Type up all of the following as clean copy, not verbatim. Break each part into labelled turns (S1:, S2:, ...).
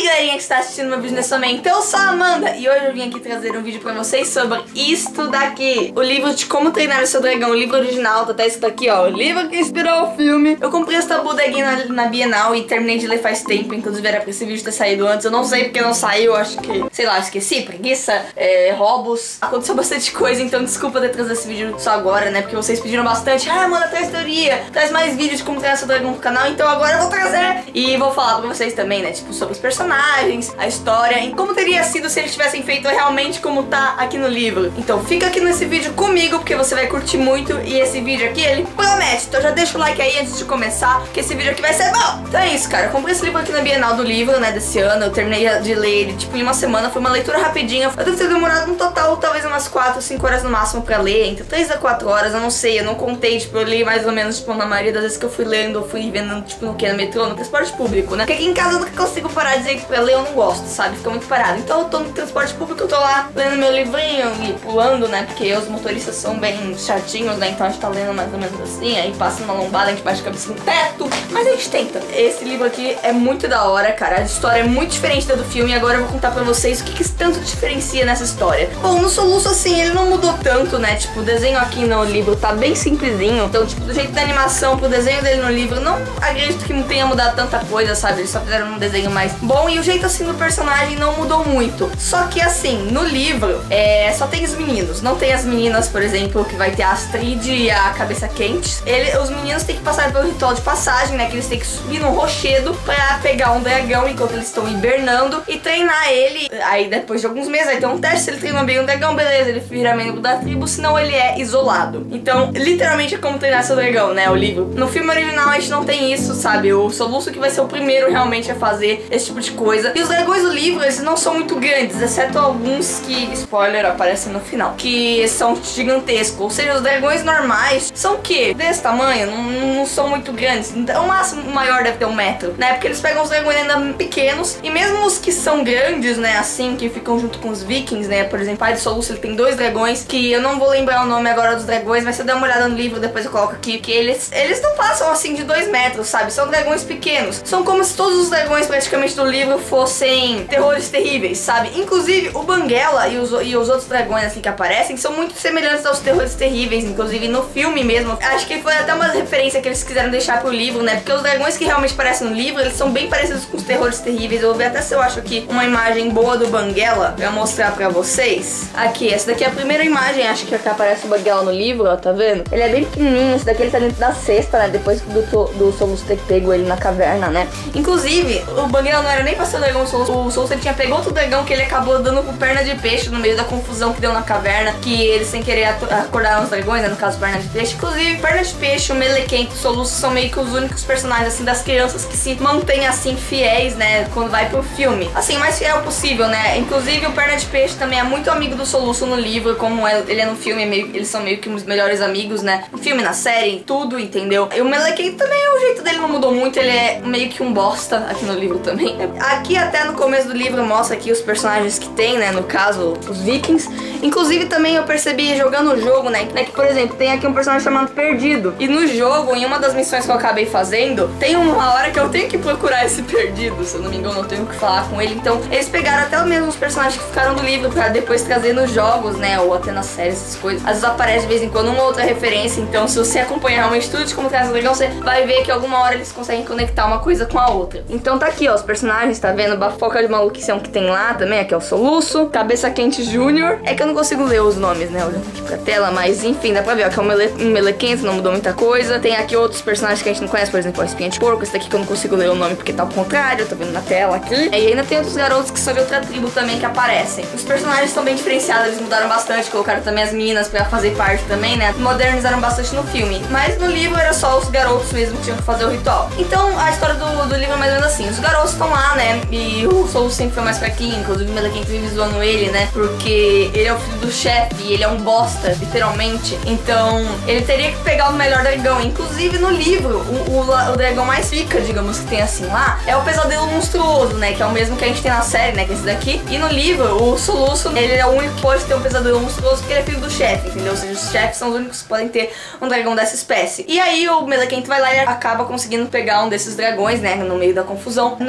S1: galerinha que está assistindo meu vídeo nesse momento, eu sou a Amanda e hoje eu vim aqui trazer um vídeo pra vocês sobre isto daqui, o livro de Como Treinar o Seu Dragão, o livro original, tá até isso daqui, ó, o livro que inspirou o filme. Eu comprei essa bodeguinha na Bienal e terminei de ler faz tempo, inclusive era pra esse vídeo ter saído antes, eu não sei porque não saiu, acho que, sei lá, esqueci, preguiça, roubos, aconteceu bastante coisa, então desculpa ter trazido esse vídeo só agora, né, porque vocês pediram bastante, Amanda, traz teoria, traz mais vídeos de como treinar seu dragão pro canal, então agora eu vou trazer e vou falar pra vocês também, né, tipo, sobre os personagens, a história e como teria sido se eles tivessem feito realmente como tá aqui no livro. Então fica aqui nesse vídeo comigo, porque você vai curtir muito e esse vídeo aqui, ele promete, então já deixa o like aí antes de começar, que esse vídeo aqui vai ser bom. Então é isso, cara, eu comprei esse livro aqui na Bienal do livro, né, desse ano, eu terminei de ler ele, tipo, em uma semana, foi uma leitura rapidinha, eu devo ter demorado no total, talvez umas 4 ou 5 horas no máximo pra ler, entre 3 a 4 horas, eu não sei, eu não contei, tipo, eu li mais ou menos, tipo, na maioria das vezes que eu fui lendo, eu fui vendo, tipo, no que? No metrô, no transporte público, né, porque aqui em casa eu nunca consigo parar de dizer que pra ler eu não gosto, sabe, fica muito parado, então eu tô no transporte público, eu tô lá lendo meu livrinho e pulando, né, porque os motoristas são bem chatinhos, né, então a gente tá lendo mais ou menos assim, aí passa uma lombada, a gente bate a cabeça no teto, mas a gente tenta. Esse livro aqui é muito da hora, cara, a história é muito diferente da do filme e agora eu vou contar pra vocês o que tanto diferencia nessa história. Bom, no Soluço, assim, ele não mudou tanto, né, tipo, o desenho aqui no livro tá bem simplesinho, então, tipo, do jeito da animação pro desenho dele no livro, não acredito que não tenha mudado tanta coisa, sabe, eles só fizeram um desenho mais bom e o jeito, assim, do personagem não mudou muito. Só que, assim, no livro, só tem os meninos, não tem as meninas, por exemplo, que vai ter a Astrid e a Cabeça Quente. Os meninos têm que passar pelo ritual de passagem, né, que eles têm que subir no rochedo pra pegar um dragão enquanto eles estão hibernando e treinar ele. Aí, depois de alguns meses, vai ter um teste, se ele treinou bem um dragão, beleza, ele vira membro da tribo, senão ele é isolado. Então, literalmente é como treinar seu dragão, né, o livro. No filme original, a gente não tem isso, sabe, o Soluço que vai ser o primeiro realmente a fazer esse tipo de coisa. E os dragões do livro, eles não são muito grandes, exceto alguns que, spoiler, aparecem no final, que são gigantescos. Ou seja, os dragões normais são o quê? Desse tamanho, não são muito grandes. Então, o máximo maior deve ter 1 metro, né, porque eles pegam os dragões ainda pequenos, e mesmo os que são grandes, né, assim, que ficam junto com os vikings, né, por exemplo, pai do Soluço, ele tem 2 dragões, que eu não vou lembrar o nome agora dos dragões, mas se eu der uma olhada no livro, depois eu coloco aqui, que eles não passam, assim, de 2 metros, sabe, são dragões pequenos, são como se todos os dragões praticamente do livro fossem terrores terríveis, sabe, inclusive o Banguela e os outros dragões, assim, que aparecem, são muito semelhantes aos terrores terríveis, inclusive no filme mesmo, acho que foi até uma referência que eles quiseram deixar pro livro, né, porque os dragões que realmente aparecem no livro, eles são bem parecidos com os terrores terríveis. Eu vou ver até se eu acho aqui uma imagem boa do Banguela pra mostrar pra vocês. Aqui, essa daqui é a primeira imagem, acho que aparece o Banguela no livro, ó, tá vendo? Ele é bem pequenininho, esse daqui ele tá dentro da cesta, né, depois do Soluço ter pego ele na caverna, né. Inclusive, o Banguela não era nem pra ser o dragão do Soluço, o Soluço ele tinha pegado outro dragão que ele acabou dando com perna de peixe no meio da confusão que deu na caverna, que eles sem querer acordaram os dragões, né, no caso perna de peixe. Inclusive, perna de peixe, o Melequento e o Soluço são meio que os únicos personagens, assim, das crianças que se mantêm, assim, fiéis, né, quando vai pro filme. Assim, o mais fiel possível, né. Inclusive, o Perna de Peixe também é muito amigo do Soluço no livro, como ele é no filme, eles são meio que os melhores amigos, né, no filme, na série, tudo, entendeu? E o Melequento também, o jeito dele não mudou muito, ele é meio que um bosta aqui no livro também. Aqui, até no começo do livro, mostra aqui os personagens que tem, né, no caso, os vikings. Inclusive, também eu percebi jogando o jogo, né, que, por exemplo, tem aqui um personagem chamado Perdido. E no jogo, em uma das missões que eu acabei fazendo, tem uma hora que eu tenho que procurar esse Perdido, se eu não me engano, eu tenho que falar com ele. Então, eles pegaram até mesmo os personagens que ficaram do livro pra depois trazer nos jogos, né, ou até nas séries, essas coisas. Às vezes aparece de vez em quando uma outra referência, então se você acompanhar realmente tudo de como traz o dragão, você vai ver que alguma hora eles conseguem conectar uma coisa com a outra. Então tá aqui, ó, os personagens, tá vendo? Bafoca de maluquice é um que tem lá também, aqui é o Soluço, Cabeça Quente Júnior. É que eu não consigo ler os nomes, né, olhando aqui pra tela, mas enfim, dá pra ver, ó, que é um Melequento, não mudou muita coisa. Tem aqui outros personagens que a gente não conhece, por exemplo, a Espinha de Porco, esse daqui que eu não consigo ler o nome porque tá ao contrário, tá vendo na tela aqui. E ainda tem outros garotos que são de outra tribo também que aparecem. Os personagens estão bem diferenciados, eles mudaram bastante, colocaram também as meninas pra fazer parte também, né, modernizaram bastante no filme. Mas no livro era só os garotos mesmo que tinham que fazer o ritual. Então a história do livro é mais ou menos assim, os garotos estão lá, né, e o Soluço sempre foi mais fraquinho, inclusive o Melequento vive zoando ele, né, porque ele é o filho do chefe e ele é um bosta, literalmente. Então ele teria que pegar o melhor dragão. Inclusive no livro, o dragão mais pica, digamos, que tem assim lá, é o Pesadelo Monstruoso, né, que é o mesmo que a gente tem na série, né, que é esse daqui. E no livro, o Soluço, ele é o único que pode ter um Pesadelo Monstruoso porque ele é filho do chefe, entendeu? Ou seja, os chefes são os únicos que podem ter um dragão dessa espécie. E aí o Melequento vai lá e acaba conseguindo pegar um desses dragões, né, no meio da confusão. Não é nem dragão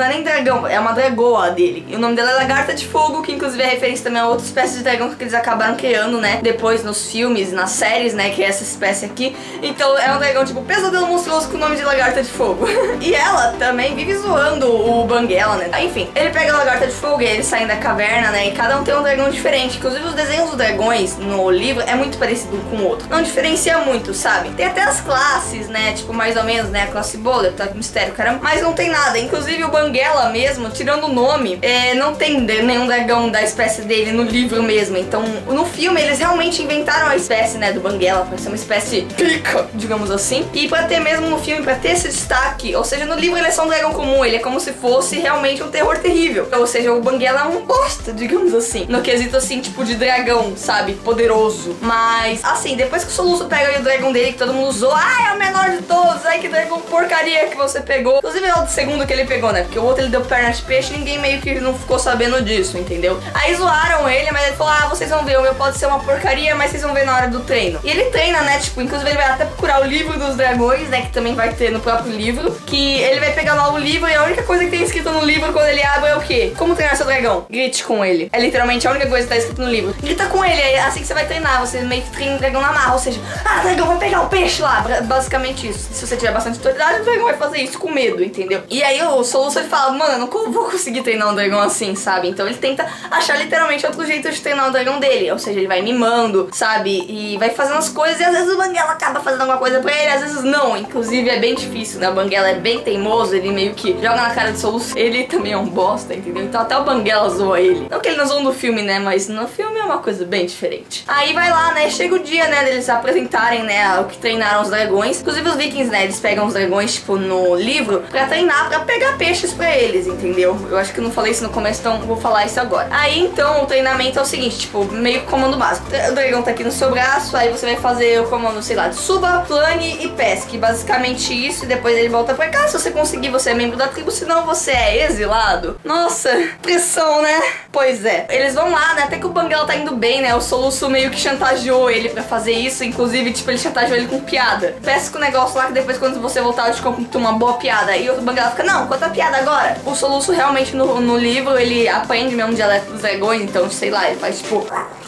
S1: dragão, é uma dragoa dele. E o nome dela é Lagarta de Fogo, que inclusive é referência também a outra espécie de dragão que eles acabaram criando, né? Depois nos filmes, nas séries, né? Que é essa espécie aqui. Então é um dragão tipo pesadelo monstruoso com o nome de Lagarta de Fogo. E ela também vive zoando o Banguela, né? Enfim, ele pega a Lagarta de Fogo e eles saem da caverna, né? E cada um tem um dragão diferente. Inclusive os desenhos dos dragões no livro é muito parecido com o outro. Não diferencia muito, sabe? Tem até as classes, né? Tipo, mais ou menos, né? A classe Boulder, tá? Mistério, caramba. Mas não tem nada. Inclusive o Banguela mesmo, tirando o nome, não tem nenhum dragão da espécie dele no livro mesmo. Então, no filme, eles realmente inventaram a espécie, né? Do Banguela, pra ser uma espécie pica, digamos assim. E pra ter mesmo no filme, pra ter esse destaque, ou seja, no livro ele é só um dragão comum, ele é como se fosse realmente um terror terrível. Ou seja, o Banguela é um bosta, digamos assim. No quesito assim, tipo de dragão, sabe? Poderoso. Mas, assim, depois que o Soluço pega o dragão dele, que todo mundo usou, é o menor de todos, ai que dragão porcaria que você pegou. Inclusive é o segundo que ele pegou, né? Porque o outro ele deu perna de peixe e ninguém meio que não ficou sabendo disso, entendeu? Aí zoaram ele, mas ele falou, vocês vão ver, o meu pode ser uma porcaria, mas vocês vão ver na hora do treino. E ele treina, né? Tipo, inclusive ele vai até procurar o livro dos dragões, né? Que também vai ter no próprio livro. Que ele vai pegar lá o livro e a única coisa que tem escrito no livro quando ele abre é o quê? Como treinar seu dragão? Grite com ele. É literalmente a única coisa que tá escrito no livro. Grita com ele, é assim que você vai treinar. Você meio que treina o dragão na marra. Ou seja, dragão vai pegar o peixe lá. Basicamente isso. Se você tiver bastante autoridade, o dragão vai fazer isso com medo, entendeu? E aí o Soluço ele fala, mano, eu não vou conseguir treinar um dragão assim, sabe? Então ele tenta achar literalmente outro jeito de treinar o dragão dele. Ou seja, ele vai mimando, sabe? E vai fazendo as coisas e às vezes o Banguela acaba fazendo alguma coisa pra ele, às vezes não. Inclusive é bem difícil, né? O Banguela é bem teimoso, ele meio que joga na cara do Soluço. Ele também é um bosta, entendeu? Então até o Banguela zoa ele. Não que ele não zoa no filme, né? Mas no filme é uma coisa bem diferente. Aí vai lá, né? Chega o dia, né? Deles apresentarem, né? O que treinaram os dragões. Inclusive os vikings, né? Eles pegam os dragões, tipo, no livro pra treinar, pra pegar peixes pra eles, entendeu? Eu acho que eu não falei isso no começo, então vou falar isso agora. Aí então o treinamento é o seguinte, tipo, meio comando básico. O dragão tá aqui no seu braço, aí você vai fazer o comando, sei lá, de suba, plane e pesque. Basicamente isso, e depois ele volta pra cá. Se você conseguir, você é membro da tribo, senão você é exilado. Nossa, pressão, né? Pois é. Eles vão lá, né? Até que o Banguela tá indo bem, né? O Soluço meio que chantageou ele pra fazer isso. Inclusive, tipo, ele chantageou ele com piada. Pesca o negócio lá que depois quando você voltar eu te conto uma boa piada. E o Banguela fica, não, conta a piada agora. O Soluço realmente no livro, ele aprende mesmo o dialeto dos dragões. Então, sei lá, ele faz tipo...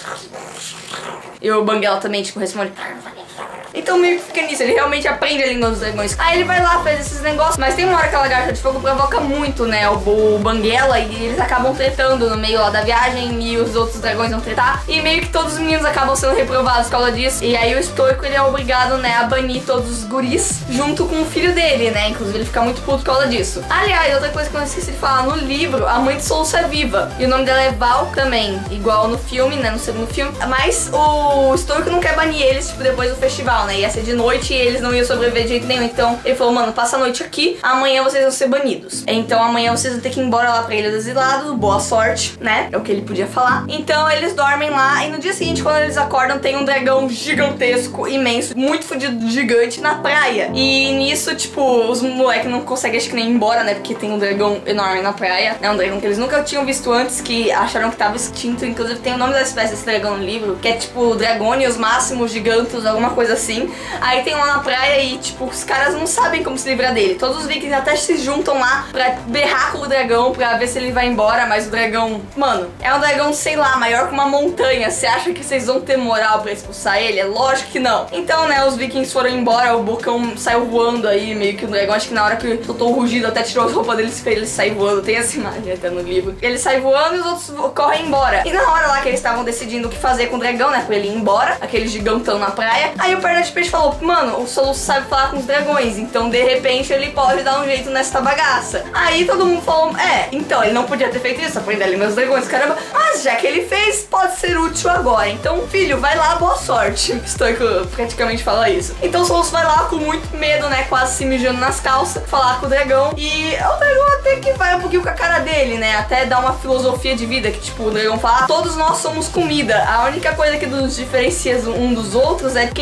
S1: E o Banguela também, tipo, responde... Então meio que fica nisso, ele realmente aprende a língua dos dragões. Aí ele vai lá, faz esses negócios. Mas tem uma hora que a Lagarta de Fogo provoca muito, né, o Banguela. E eles acabam tretando no meio lá da viagem. E os outros dragões vão tretar. E meio que todos os meninos acabam sendo reprovados por causa disso. E aí o Estoico, ele é obrigado, né, a banir todos os guris junto com o filho dele, né. Inclusive ele fica muito puto por causa disso. Aliás, outra coisa que eu não esqueci de falar, no livro, a mãe de Soluço é viva. E o nome dela é Val também, igual no filme, né, no segundo filme. Mas o Estoico não quer banir eles, tipo, depois do festival, né? Ia ser de noite e eles não iam sobreviver de jeito nenhum. Então ele falou, mano, passa a noite aqui, amanhã vocês vão ser banidos. Então amanhã vocês vão ter que ir embora lá pra Ilha dos Exilados, boa sorte, né? É o que ele podia falar. Então eles dormem lá e no dia seguinte, quando eles acordam, tem um dragão gigantesco, imenso, muito fodido, gigante na praia. E nisso, tipo, os moleques não conseguem, acho que nem ir embora, né? Porque tem um dragão enorme na praia, né? Um dragão que eles nunca tinham visto antes, que acharam que tava extinto. Inclusive tem o nome da espécie desse dragão no livro, que é tipo Dragônios Máximos Gigantos, alguma coisa assim. Aí tem lá na praia e, tipo, os caras não sabem como se livrar dele. Todos os vikings até se juntam lá pra berrar com o dragão, pra ver se ele vai embora. Mas o dragão, mano, é um dragão, sei lá, maior que uma montanha. Você acha que vocês vão ter moral pra expulsar ele? É lógico que não. Então, né, os vikings foram embora, o Bocão saiu voando aí, meio que o dragão, acho que na hora que soltou o rugido, até tirou a roupa dele e ele sair voando. Tem essa imagem até no livro. Ele sai voando e os outros correm embora. E na hora lá que eles estavam decidindo o que fazer com o dragão, né, pra ele ir embora, aquele gigantão na praia, aí o Perna de Peixe falou, mano, o Soluço sabe falar com os dragões, então de repente ele pode dar um jeito nessa bagaça. Aí todo mundo falou, então ele não podia ter feito isso, aprender ali meus dragões, caramba, mas já que ele fez, pode ser útil agora. Então, filho, vai lá, boa sorte. Estoico praticamente fala isso. Então o Soluço vai lá com muito medo, né, quase se mijando nas calças, falar com o dragão. E o dragão até que vai um pouquinho com a cara dele, né, até dá uma filosofia de vida, que tipo, o dragão fala, todos nós somos comida. A única coisa que nos diferencia um dos outros é quem vai ser comido.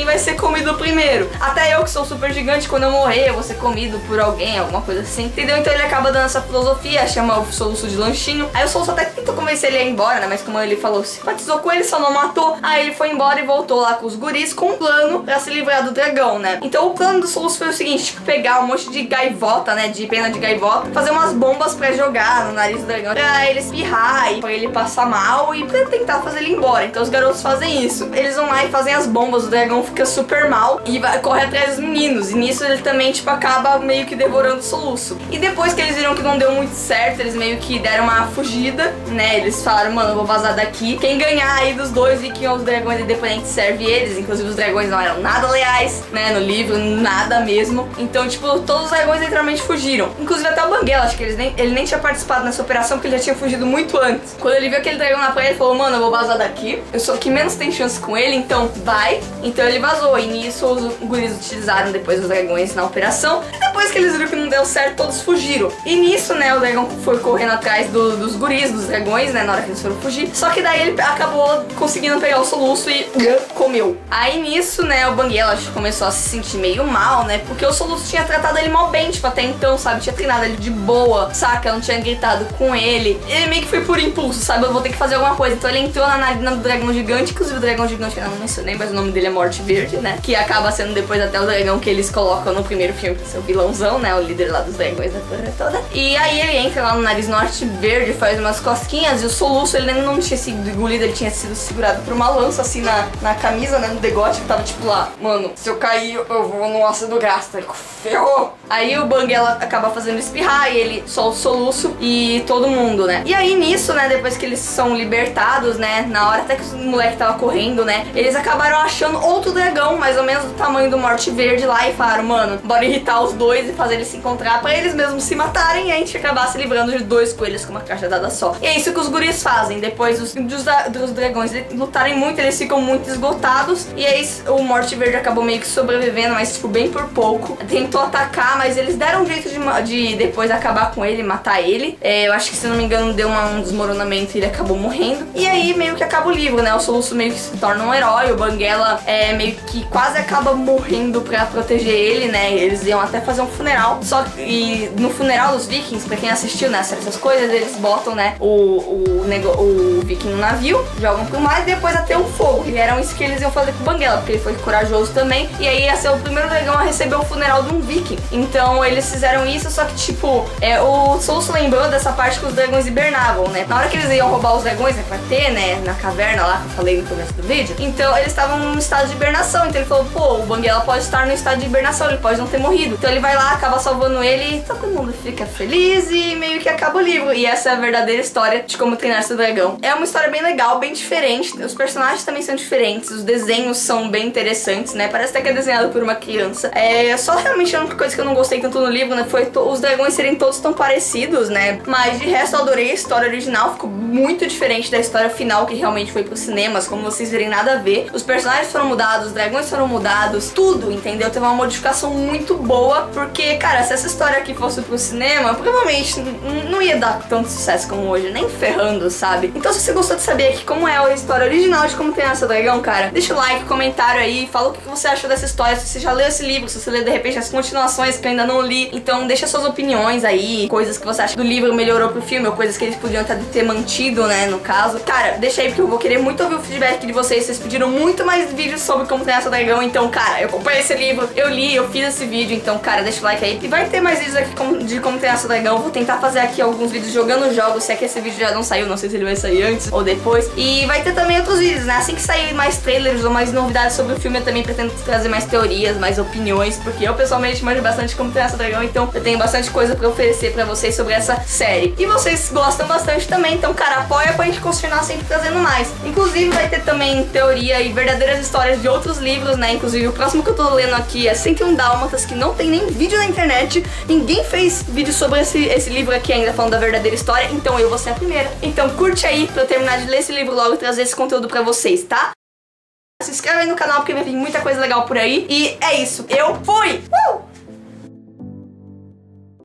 S1: comido primeiro. Até eu, que sou super gigante, quando eu morrer, eu vou ser comido por alguém, alguma coisa assim, entendeu? Então ele acaba dando essa filosofia, chama o Soluço de lanchinho. Aí o Soluço até tentou convencer ele a ir embora, né? Mas como ele falou, simpatizou com ele, só não matou. Aí ele foi embora e voltou lá com os guris com um plano pra se livrar do dragão, né? Então o plano do Soluço foi o seguinte, tipo, pegar um monte de gaivota, né? De pena de gaivota, fazer umas bombas pra jogar no nariz do dragão, pra ele espirrar e pra ele passar mal e pra tentar fazer ele ir embora. Então os garotos fazem isso. Eles vão lá e fazem as bombas, o dragão fica super mal e vai correr atrás dos meninos. E nisso ele também, tipo, acaba meio que devorando o Soluço. E depois que eles viram que não deu muito certo, eles meio que deram uma fugida, né? Eles falaram, mano, eu vou vazar daqui. Quem ganhar aí dos dois e que os dragões independentes serve eles. Inclusive os dragões não eram nada leais, né? No livro, nada mesmo. Então, tipo, todos os dragões literalmente fugiram. Inclusive até o Banguela, acho que ele nem tinha participado nessa operação porque ele já tinha fugido muito antes. Quando ele viu aquele dragão na praia, ele falou, mano, eu vou vazar daqui. Eu sou o que menos tem chance com ele, então vai. Então ele vazou. E nisso os guris utilizaram depois os dragões na operação. E depois que eles viram que não deu certo, todos fugiram. E nisso, né, o dragão foi correndo atrás dos guris, dos dragões, né, na hora que eles foram fugir. Só que daí ele acabou conseguindo pegar o Soluço e comeu. Aí nisso, né, o Banguela começou a se sentir meio mal, né, porque o Soluço tinha tratado ele mal bem, tipo, até então, sabe, tinha treinado ele de boa, saca, não tinha gritado com ele. Ele meio que foi por impulso, sabe, eu vou ter que fazer alguma coisa. Então ele entrou na narina do dragão gigante, inclusive o dragão gigante que eu não mencionei, mas o nome dele é Morte Verde, né, que acaba sendo depois até o dragão que eles colocam no primeiro filme pra ser o vilãozão, né, o líder lá dos dragões da porra toda. E aí ele entra lá no nariz Norte Verde, faz umas cosquinhas e o Soluço, ele ainda não tinha sido engolido, ele tinha sido segurado por uma lança assim na camisa, né, no degote, que tava tipo lá, mano, se eu cair eu vou no ácido gástrico, ferrou! Aí o Banguela acaba fazendo espirrar e ele solta o Soluço e todo mundo, né. E aí nisso, né, depois que eles são libertados, né, na hora até que os moleques tava correndo, né, eles acabaram achando outro dragão, mais ou menos do tamanho do Morte Verde lá e falaram, mano, bora irritar os dois e fazer eles se encontrar pra eles mesmos se matarem e a gente acabar se livrando de dois coelhos com uma cajadada só. E é isso que os guris fazem. Depois dos dragões lutarem muito, eles ficam muito esgotados e aí o Morte Verde acabou meio que sobrevivendo, mas tipo bem por pouco. Tentou atacar, mas eles deram um jeito de depois acabar com ele, matar ele. Eu acho que, se não me engano, deu um desmoronamento e ele acabou morrendo. E aí meio que acaba o livro, né? O Soluço meio que se torna um herói, o Banguela meio que quase acaba morrendo pra proteger ele, né? Eles iam até fazer um funeral. Só que no funeral dos vikings, pra quem assistiu, né, essas coisas, eles botam, né, o viking no navio, jogam pro mar e depois até o fogo. E eram isso que eles iam fazer com o Banguela, porque ele foi corajoso também. E aí ia ser o primeiro dragão a receber o funeral de um viking. Então eles fizeram isso, só que tipo, o Soluço lembrou dessa parte que os dragões hibernavam, né? Na hora que eles iam roubar os dragões, né, pra ter, né, na caverna lá, que eu falei no começo do vídeo, então eles estavam num estado de hibernação. Então ele falou, pô, o Banguela pode estar no estado de hibernação, ele pode não ter morrido. Então ele vai lá, acaba salvando ele e todo mundo fica feliz e meio que acaba o livro. E essa é a verdadeira história de como treinar seu dragão. É uma história bem legal, bem diferente. Os personagens também são diferentes, os desenhos são bem interessantes, né? Parece até que é desenhado por uma criança. Só realmente a única coisa que eu não gostei tanto no livro, né, foi os dragões serem todos tão parecidos, né? Mas de resto eu adorei a história original, ficou muito diferente da história final que realmente foi pros cinemas, como vocês verem, nada a ver. Os personagens foram mudados, os dragões foram mudados, tudo, entendeu? Teve uma modificação muito boa, porque, cara, se essa história aqui fosse pro cinema, provavelmente não ia dar tanto sucesso como hoje, nem ferrando, sabe? Então se você gostou de saber aqui como é a história original de Como Treinar Seu Dragão, cara, deixa o like, comentário aí, fala o que você achou dessa história, se você já leu esse livro, se você leu de repente as continuações que eu ainda não li, então deixa suas opiniões aí, coisas que você acha do livro melhorou pro filme, ou coisas que eles podiam ter mantido, né, no caso. Cara, deixa aí porque eu vou querer muito ouvir o feedback de vocês pediram muito mais vídeos sobre Como Treinar Seu Dragão, então, cara, eu comprei esse livro, eu li, eu fiz esse vídeo, então, cara, deixa o like aí. E vai ter mais vídeos aqui de Como Treinar Seu Dragão, eu vou tentar fazer aqui alguns vídeos jogando jogos, se é que esse vídeo já não saiu, não sei se ele vai sair antes ou depois. E vai ter também outros vídeos, né, assim que sair mais trailers ou mais novidades sobre o filme, eu também pretendo trazer mais teorias, mais opiniões, porque eu pessoalmente manjo bastante Como Treinar Seu Dragão, então eu tenho bastante coisa pra oferecer pra vocês sobre essa série. E vocês gostam bastante também, então, cara, apoia pra gente continuar sempre trazendo mais. Inclusive vai ter também teoria e verdadeiras histórias de outros livros, né, inclusive o próximo que eu tô lendo aqui é 101 Dálmatas, que não tem nem vídeo na internet, ninguém fez vídeo sobre esse livro aqui ainda falando da verdadeira história, então eu vou ser a primeira. Então curte aí pra eu terminar de ler esse livro logo e trazer esse conteúdo pra vocês, tá? Se inscreve aí no canal porque vai vir muita coisa legal por aí. E é isso, eu fui!